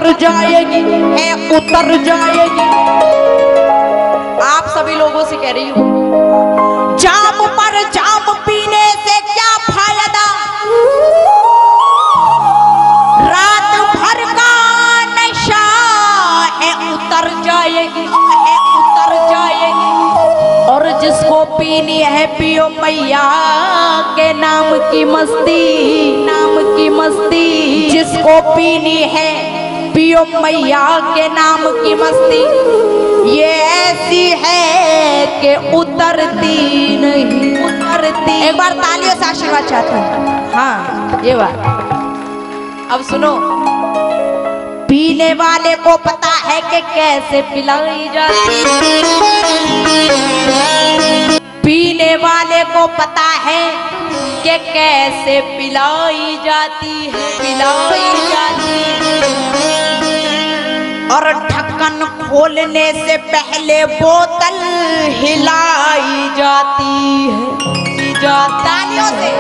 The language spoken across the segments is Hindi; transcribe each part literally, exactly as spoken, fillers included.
उतर जाएगी, है उतर जाएगी। आप सभी लोगों से कह रही हूँ, जाम पर जाम पीने से क्या फायदा, रात भर का नशा है उतर जाएगी, है उतर जाएगी। और जिसको पीनी है पियो मैया के नाम की मस्ती, नाम की मस्ती। जिसको पीनी है पियो मैया के नाम की मस्ती, ये ऐसी है कि उतरती नहीं, उतरती। एक बार तालियों से आशीर्वाद चाहता हूँ। हाँ ये बात। अब सुनो, पीने वाले को पता है कि कैसे पिलाई जाती है, पीने वाले को पता है कि कैसे पिलाई जाती है, पिलाई जाती है। और ढक्कन खोलने से पहले बोतल हिलाई जाती है, तालियों से।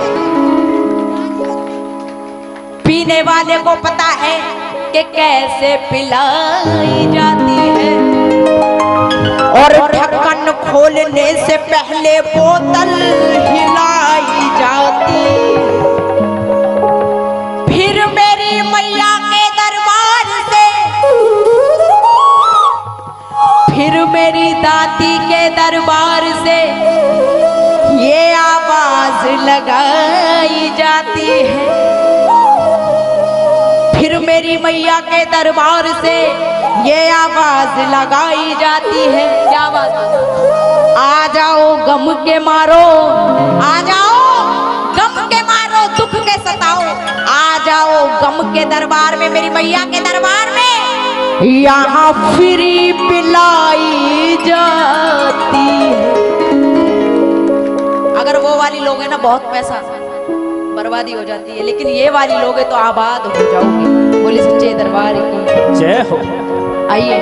पीने वाले को पता है कि कैसे पिलाई जाती है, और ढक्कन खोलने से पहले बोतल हिलाई जाती। फिर मेरी मैया के दरबार से, फिर मेरी दादी के दरबार से ये आवाज लगाई जाती है। फिर मेरी मैया के दरबार से ये आवाज लगाई जाती है। क्या आवाज? आ जाओ गम के मारो, आ जाओ गम के मारो, दुख के सताओ, आ जाओ गम के दरबार में, मेरी मैया के दरबार में यहाँ फ्री पिलाई जाती है। अगर वो वाली लोग है ना, बहुत पैसा बर्बादी हो जाती है, लेकिन ये वाली लोग है तो आबाद हो जाओगे। बोले सच्चे दरबार की जय हो। आइए,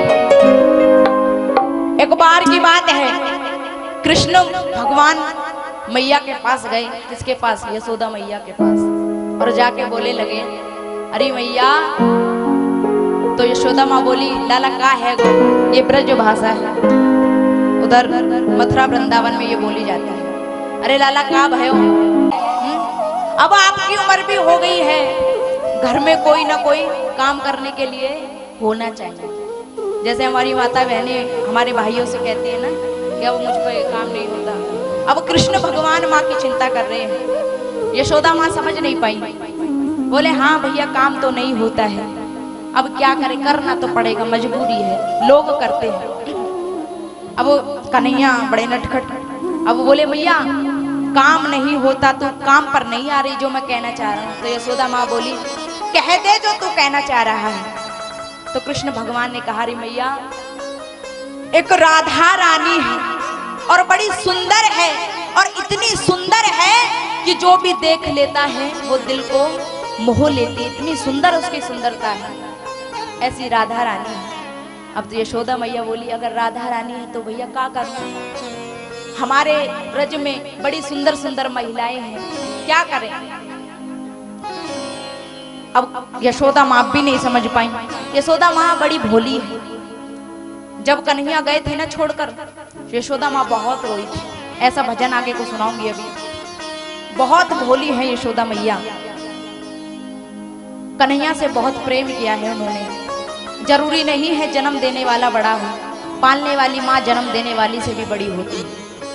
एक बार की बात है, कृष्ण भगवान मैया के पास गए। किसके पास? यशोदा मैया के पास। और जाके बोले लगे, अरे मैया। तो यशोदा माँ बोली, लाला का है गो? ये ब्रज भाषा है, उधर मथुरा वृंदावन में ये बोली जाती है। अरे लाला का भयो, अब आपकी उम्र भी हो गई है, घर में कोई ना कोई काम करने के लिए होना चाहिए। जैसे हमारी माता बहनें हमारे भाइयों से कहती है ना कि अब मुझ पर काम नहीं होता। अब कृष्ण भगवान माँ की चिंता कर रहे हैं। यशोदा माँ समझ नहीं पाई, बोले हाँ भैया काम तो नहीं होता है, अब क्या करें, करना तो पड़ेगा, मजबूरी है, लोग करते हैं। अब कन्हैया बड़े नटखट, अब बोले भैया काम नहीं होता, तू काम पर नहीं आ रही जो मैं कहना चाह रहा हूँ। तो यशोदा माँ बोली, कह दे जो तू कहना चाह रहा है। तो कृष्ण भगवान ने कहा, रे मैया, एक राधा रानी है और बड़ी सुंदर है, और इतनी सुंदर है कि जो भी देख लेता है वो दिल को मोह लेती, इतनी सुंदर उसकी सुंदरता है, ऐसी राधा रानी है। अब तो यशोदा मैया बोली, अगर राधा रानी है तो भैया क्या करना, हमारे ब्रज में बड़ी सुंदर सुंदर महिलाएं हैं, क्या करें। अब यशोदा माँ भी नहीं समझ पाई। यशोदा माँ बड़ी भोली है। जब कन्हैया गए थे ना छोड़कर, यशोदा माँ बहुत रोई थी। ऐसा भजन आगे को सुनाऊंगी अभी। बहुत भोली है यशोदा मैया, कन्हैया से बहुत प्रेम किया है उन्होंने। जरूरी नहीं है जन्म देने वाला बड़ा हो, पालने वाली माँ जन्म देने वाली से भी बड़ी होती है।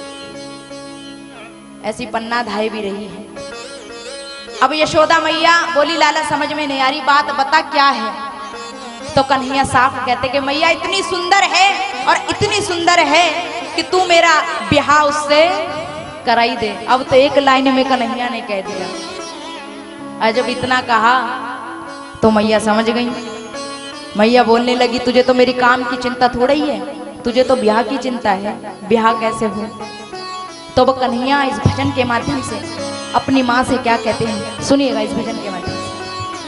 ऐसी पन्ना धाय भी रही है। अब यशोदा मैया बोली, लाला समझ में नहीं आ रही बात, बता क्या है। तो कन्हैया साफ कहते कि मैया इतनी सुंदर है और इतनी सुंदर है कि तू मेरा ब्याह उससे कराई दे। अब तो एक लाइन में कन्हैया ने कह दिया। और जब इतना कहा तो मैया समझ गई। मैया बोलने लगी, तुझे तो मेरी काम की चिंता थोड़ा ही है, तुझे तो ब्याह की चिंता है, ब्याह कैसे हो। तो वो कन्हैया इस भजन के माध्यम से अपनी माँ से क्या कहते हैं, सुनिएगा इस भजन के माध्यम से।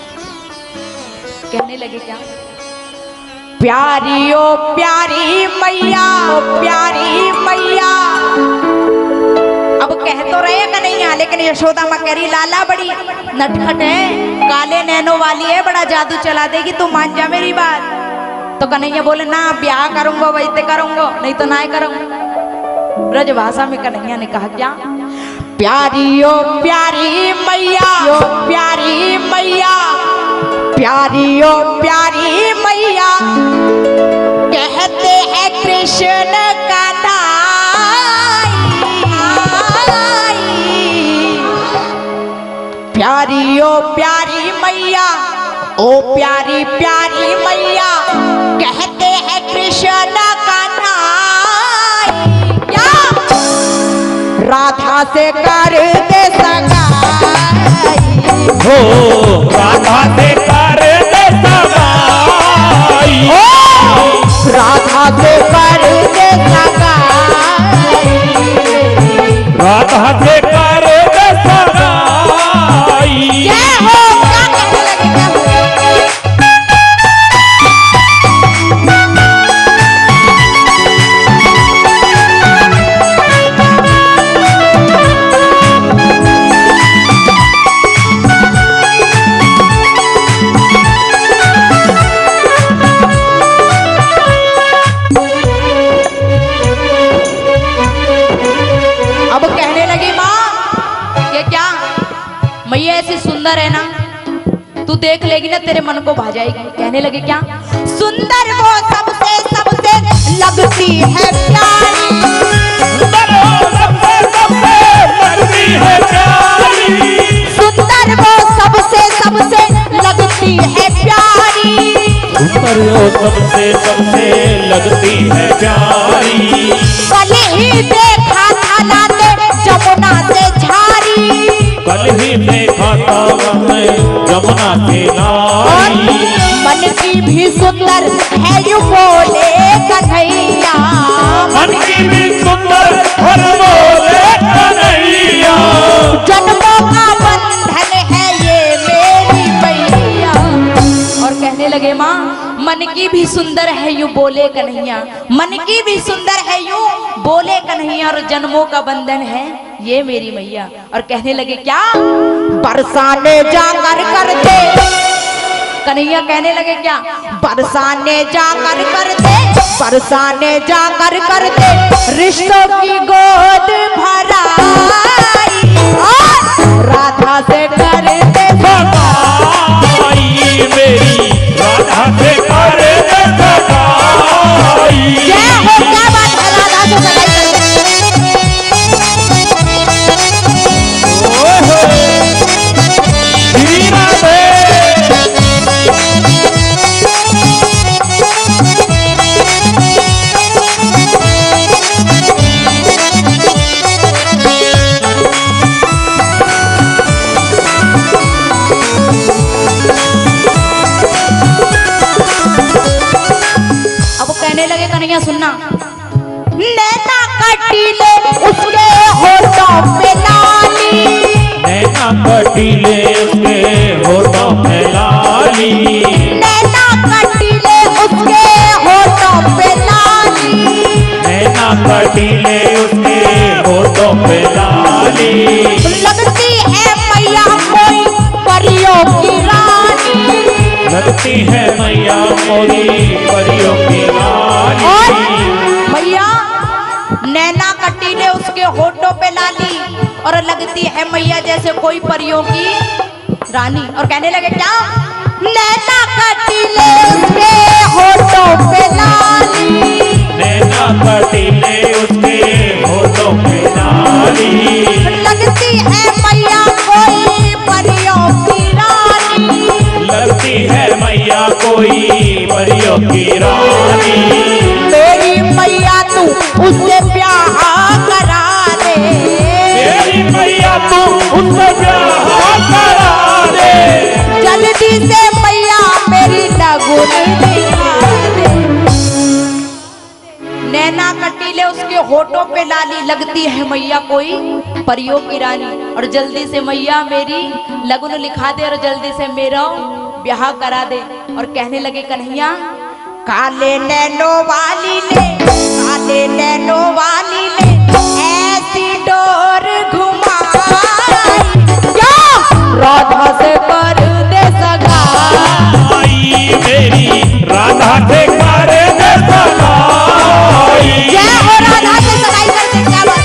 कहने लगे क्या, प्यारी ओ प्यारी मैया, प्यारी मैया। अब कह कह तो रहे कन्हैया, लेकिन यशोदा माँ कह रही लाला बड़ी नटखट है, काले नैनो वाली है, बड़ा जादू चला देगी, तू मान जा मेरी बात। तो कन्हैया बोले ना ब्याह करूंगा वैसे करूंगा, नहीं तो ना करूंगा। ब्रज भाषा में कन्हैया ने कहा क्या, प्यारी ओ प्यारी मैया, ओ प्यारी मैया, प्यारी ओ प्यारी मैया, कहते हैं कृष्ण का प्यारी ओ प्यारी मैया, ओ प्यारी प्यारी मैया, कहते हैं कृष्ण का नाई। क्या राधा से कर दे सगाई, हो राधा से कर दे सगाई, ओ राधा से कर दे सगाई, राधा से कर दे सगाई। क्या हो क्या कहने लगे क्या हो? अब कहने लगी माँ ये क्या, मैया ऐसी सुंदर है ना, तू देख लेगी ना तेरे मन को भा जाएगी। कहने लगे क्या, सुंदर वो सबसे सबसे लगती है प्यारी, सुंदर वो सबसे सबसे लगती है प्यारी, सुंदर वो सबसे सबसे लगती है प्यारी, सुंदर वो सबसे सबसे लगती है प्यारी। कल ही देखा था लाते जमुना से झारी, कल ही देखा था मैं जमुना से नारी, मन की भी सुंदर है यू बोले कन्हैया, मन की भी सुंदर हर बोले कन्हैया, जन्मों का बंधन है ये मेरी मैया। और कहने लगे माँ मन की भी सुंदर है यूं बोले कन्हैया, मन की भी सुंदर है यूं बोले कन्हैया, और जन्मों का बंधन है ये मेरी मैया। और कहने लगे क्या, बरसाने जाकर करते, कन्हैया कहने लगे क्या, बरसाने जाकर करते, बरसाने जाकर करते, रिश्तों की गोद भराई, और राधा से करते सगाई मेरी, राधा से कर दे सगाई। क्या हो क्या बात है, राधा से सगाई कन्हैया सुनना, नैना कटीले उसके होठों पे लाली, नैना कटीले उसके होठों पे लाली, नैना कटीले उसके होठों पे लाली, नैना कटीले उसके होठों पे लाली, लगती है मैया कोई परियों की रानी, लगती है मैया मोरी परियों की रानी। और मैया नैना कटीले उसके होठों पे लाली, और लगती है मैया जैसे कोई परियों की रानी। और कहने लगे क्या, नैना कटीले उसके होठों पे लाली, नैना कटीले उसके होठों पे लाली, लगती है मैया कोई परियों की रानी, लगती है मैया कोई परियों की रानी। मेरी मैया तू उससे ब्याह करा दे, मेरी मैया तू उससे ब्याह करा दे, जल्दी से मैया मेरी लगुन दिखा दे। नैना कटीले उसके होठों पे लाली, लगती है मैया कोई परियों की रानी, और जल्दी से मैया मेरी लगुन लिखा दे, और जल्दी से मेरा ब्याह करा दे। और कहने लगे कन्हैया, काले नैनो वाली ने, काले नैनो वाली ने ऐसी डोर घुमा से करे दे सगाई। जय हो राधा से सगाई करते क्या बात।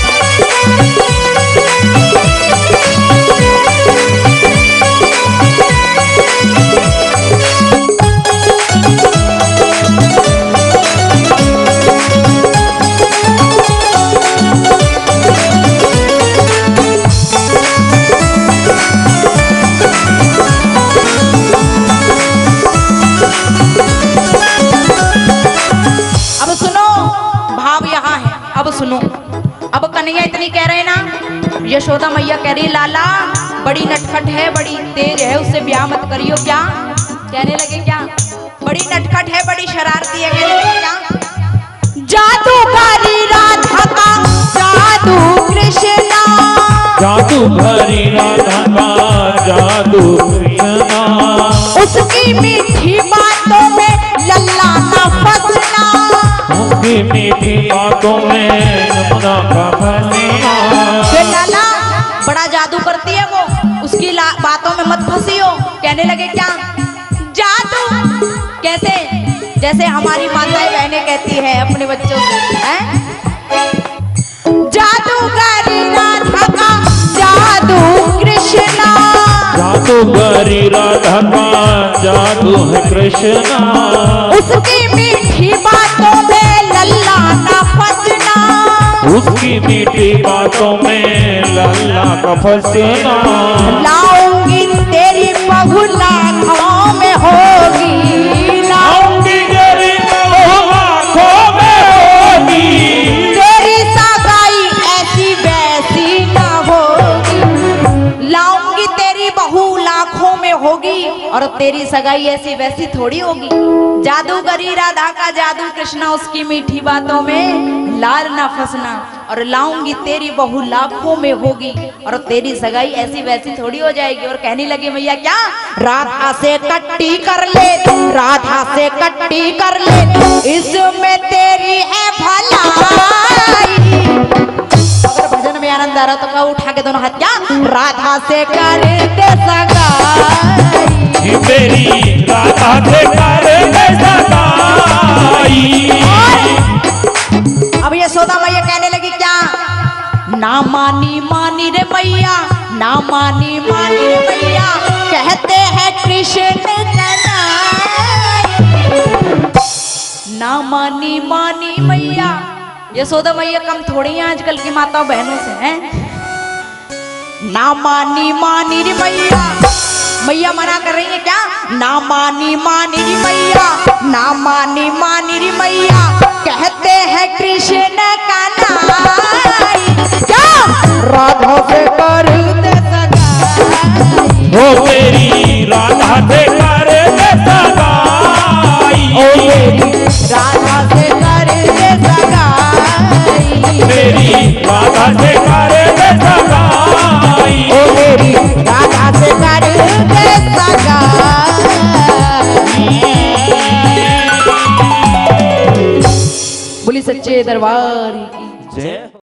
अब सुनो, अब कन्हैया इतनी कह रहे ना, यशोदा मैया कह रही लाला बड़ी नटखट है, बड़ी तेज है, उससे ब्याह मत करियो। क्या कहने लगे? क्या बड़ी नटखट है, बड़ी शरारती है। कहने लगे क्या? जादूगरी राधा का जादू कृष्णा, जादूगरी राधा का जादू कृष्णा, उसकी मीठी बातों में लल्ला ना फसना, उसकी मीठी बातों में यमुना का फलना। लाला बड़ा जादू करती है वो, उसकी बातों में मत फंसियो। कहने लगे क्या? जादू कैसे? जैसे हमारी माताएं बहनें कहती है अपने बच्चों से, हैं? जादूगरी राधा का जादू कृष्णा, जादूगरी राधा का जादू है कृष्णा, उसकी मीठी बातों में लल्ला ना फसना, उसकी मीठी बातों में लल्ला का फसना। लाऊंगी तेरी बहू लाखों में होगी, लाऊंगी तेरी बहू लाखों में होगी, तेरी सगाई ऐसी वैसी ना होगी। लाऊंगी तेरी बहू लाखों में होगी और तेरी सगाई ऐसी वैसी थोड़ी होगी। जादूगरी राधा का जादू कृष्णा, उसकी मीठी बातों में लाल ना फंसना, और लाऊंगी तेरी बहू लाखों में होगी और तेरी सगाई ऐसी वैसी थोड़ी हो जाएगी। और कहने लगे मैया क्या? राधा से कट्टी कर ले, राधा से कट्टी कर ले, इसमें तेरी है भलाई। अगर भजन में आनंद आ रहा तो कहो उठा के दोनों हाथ, क्या? राधा से कर दे सगाई, मेरी राधा से कर दे सगाई। अब यशोदा मैया कहने लगी क्या? ना मानी मानी रे मैया, ना मानी मानी रे मैया, कहते हैं कृष्ण कन्हैया। ना मानी मानी मैया, यशोदा मैया कम थोड़ी हैं आजकल की माताओं बहनों से, हैं? ना मानी मानी रे मैया, मैया मना कर रही है क्या? ना मानी मानी री मैया, ना मानी मानी री मैया, कहते हैं कृष्ण कन्हैया। क्या? राधा से कर दे सगाई, ओ मेरी राधा से कर दे सगाई, ओ मेरी राधा से कर दे सगाई, मेरी राधा से कर दे सगाई, ओ मेरी राधा से कर दे सगाई। बोली सच्चे दरबार की जय।